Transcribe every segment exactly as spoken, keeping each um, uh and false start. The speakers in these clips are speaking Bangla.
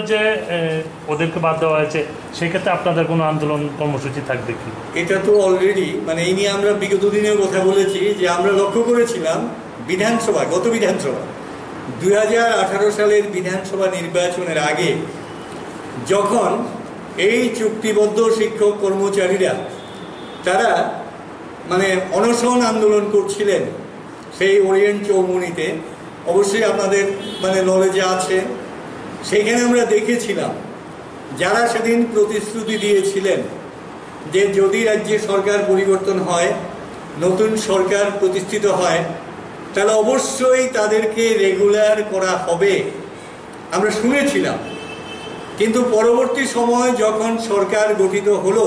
যে ওদেরকে বাদ দেওয়া হয়েছে, সেক্ষেত্রে আপনাদের কোনো আন্দোলন কর্মসূচি থাকবে কি? এটা তো অলরেডি মানে এই নিয়ে আমরা বিগত দিনেও কথা বলেছি যে আমরা লক্ষ্য করেছিলাম বিধানসভা, গত বিধানসভা দুই হাজার আঠারো সালের বিধানসভা নির্বাচনের আগে যখন এই চুক্তিবদ্ধ শিক্ষক কর্মচারীরা তারা মানে অনশন আন্দোলন করছিলেন সেই ওরিয়েন্ট চৌমুনিতে, অবশ্যই আপনাদের মানে নলেজে আছে, সেইখানে আমরা দেখেছিলাম যারা সেদিন প্রতিশ্রুতি দিয়েছিলেন যে যদি রাজ্যে সরকার পরিবর্তন হয়, নতুন সরকার প্রতিষ্ঠিত হয়, তাহলে অবশ্যই তাদেরকে রেগুলার করা হবে, আমরা শুনেছিলাম। কিন্তু পরবর্তী সময় যখন সরকার গঠিত হলো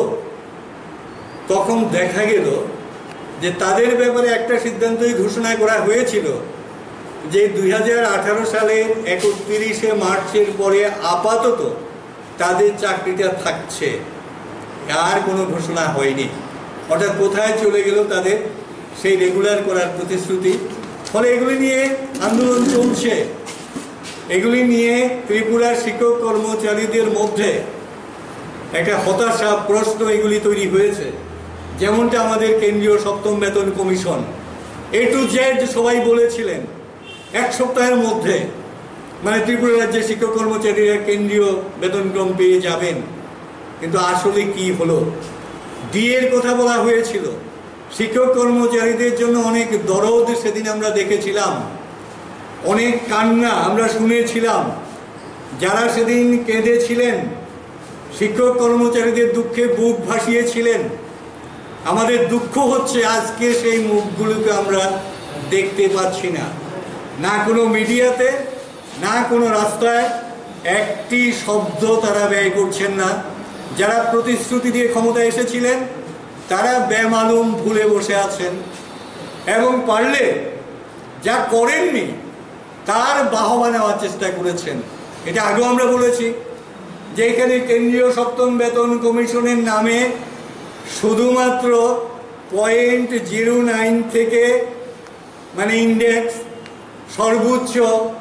তখন দেখা গেল যে তাদের ব্যাপারে একটা সিদ্ধান্তই ঘোষণা করা হয়েছিল যে দুই হাজার আঠারো সালের একত্রিশে মার্চের পরে আপাতত তাদের চাকরিটা থাকছে, আর কোনো ঘোষণা হয়নি। অর্থাৎ কোথায় চলে গেল তাদের সেই রেগুলার করার প্রতিশ্রুতি। ফলে এগুলি নিয়ে আন্দোলন চলছে, এগুলি নিয়ে ত্রিপুরার শিক্ষক কর্মচারীদের মধ্যে একটা হতাশা প্রশ্ন এগুলি তৈরি হয়েছে। যেমনটা আমাদের কেন্দ্রীয় সপ্তম বেতন কমিশন এ টু জেড সবাই বলেছিলেন এক সপ্তাহের মধ্যে মানে ত্রিপুরা রাজ্যের শিক্ষক কর্মচারীরা কেন্দ্রীয় বেতনক্রম পেয়ে যাবেন, কিন্তু আসলে কি হলো? ডিএর কথা বলা হয়েছিল, শিক্ষক কর্মচারীদের জন্য অনেক দরদ সেদিন আমরা দেখেছিলাম, অনেক কান্না আমরা শুনেছিলাম। যারা সেদিন কেঁদেছিলেন, শিক্ষক কর্মচারীদের দুঃখে বুক ভাসিয়েছিলেন, আমাদের দুঃখ হচ্ছে আজকে সেই মুখগুলোকে আমরা দেখতে পাচ্ছি না, না কোনো মিডিয়াতে, না কোনো রাস্তায় একটি শব্দ তারা ব্যয় করছেন না। যারা প্রতিশ্রুতি দিয়ে ক্ষমতায় এসেছিলেন তারা বেমালুম ভুলে বসে আছেন, এবং পারলে যা করেননি তার বাহবা নেওয়ার চেষ্টা করেছেন। এটা আগেও আমরা বলেছি যে এখানে কেন্দ্রীয় সপ্তম বেতন কমিশনের নামে শুধুমাত্র পয়েন্ট জিরো নাইন থেকে মানে ইন্ডেক্স সর্বোচ্চ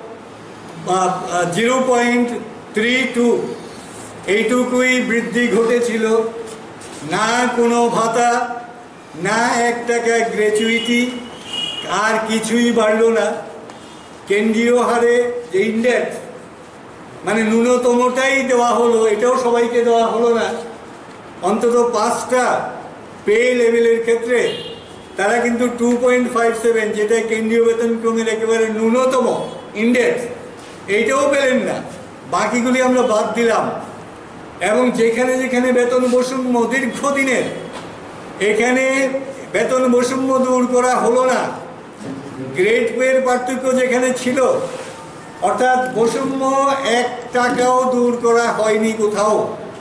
জিরো পয়েন্ট থ্রি টু এইটুকুই বৃদ্ধি ঘটেছিল, না কোনো ভাতা, না এক টাকা গ্র্যাচুইটি, আর কিছুই বাড়ল না। কেন্দ্রীয় হারে যে ইন্ডেক্স মানে ন্যূনতমটাই দেওয়া হলো, এটাও সবাইকে দেওয়া হলো না। অন্তত পাঁচটা পে লেভেলের ক্ষেত্রে তারা কিন্তু টু পয়েন্ট ফাইভ সেভেন যেটা কেন্দ্রীয় বেতনক্রমের একেবারে ন্যূনতম ইন্ডেক্স, এইটাও পেলেন না। বাকিগুলি আমরা বাদ দিলাম। এবং যেখানে যেখানে বেতন বৈষম্য দীর্ঘদিনের, এখানে বেতন বৈষম্য দূর করা হলো না। গ্রেড পের পার্থক্য যেখানে ছিল, অর্থাৎ বৈষম্য এক টাকাও দূর করা হয়নি কোথাও।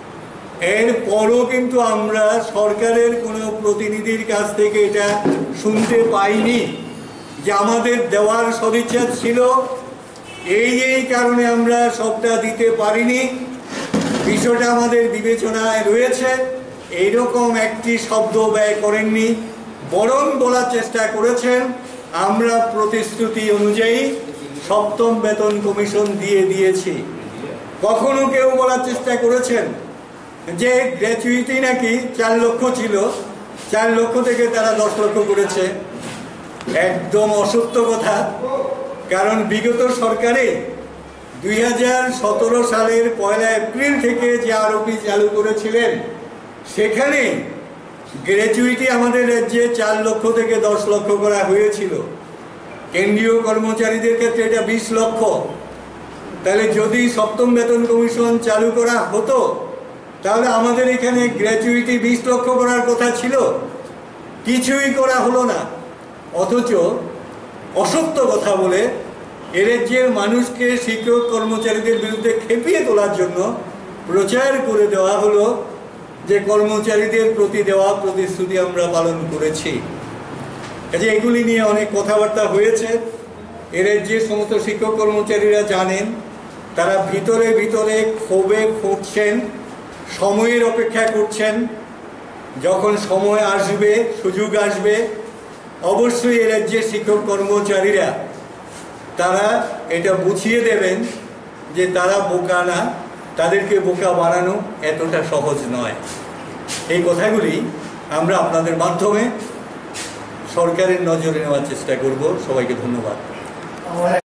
এরপরও কিন্তু আমরা সরকারের কোনো প্রতিনিধির কাছ থেকে এটা শুনতে পাইনি যে আমাদের দেওয়ার সদিচ্ছা ছিল, এই এই কারণে আমরা সবটা দিতে পারিনি, বিষয়টা আমাদের বিবেচনায় রয়েছে, এইরকম একটি শব্দ ব্যয় করেননি। বরং বলার চেষ্টা করেছেন আমরা প্রতিশ্রুতি অনুযায়ী সপ্তম বেতন কমিশন দিয়ে দিয়েছি। কখনো কেউ বলার চেষ্টা করেছেন যে গ্র্যাচুইটি নাকি চার লক্ষ ছিল, চার লক্ষ থেকে তারা দশ লক্ষ করেছে? একদম অসত্য কথা। কারণ বিগত সরকারে দুই হাজার সতেরো সালের পয়লা এপ্রিল থেকে যে আরোপি চালু করেছিলেন, সেখানে গ্র্যাচুইটি আমাদের রাজ্যে চার লক্ষ থেকে দশ লক্ষ করা হয়েছিল। কেন্দ্রীয় কর্মচারীদের ক্ষেত্রে এটা বিশ লক্ষ। তাহলে যদি সপ্তম বেতন কমিশন চালু করা হতো তাহলে আমাদের এখানে গ্র্যাচুইটি বিশ লক্ষ করার কথা ছিল, কিছুই করা হলো না। অথচ অসত্য কথা বলে এ রাজ্যের মানুষকে শিক্ষক কর্মচারীদের বিরুদ্ধে খেপিয়ে তোলার জন্য প্রচার করে দেওয়া হলো যে কর্মচারীদের প্রতি দেওয়া প্রতিশ্রুতি আমরা পালন করেছি। কাজে এগুলি নিয়ে অনেক কথাবার্তা হয়েছে। এ রাজ্যের সমস্ত শিক্ষক কর্মচারীরা জানেন, তারা ভিতরে ভিতরে ক্ষোভে ফুটছেন, সময়ের অপেক্ষা করছেন। যখন সময় আসবে, সুযোগ আসবে, অবশ্যই এ রাজ্যের শিক্ষক কর্মচারীরা তারা এটা বুঝিয়ে দেবেন যে তারা বোকা না, তাদেরকে বোকা বানানো এতটা সহজ নয়। এই কথাগুলি আমরা আপনাদের মাধ্যমে সরকারের নজরে নেওয়ার চেষ্টা করব। সবাইকে ধন্যবাদ।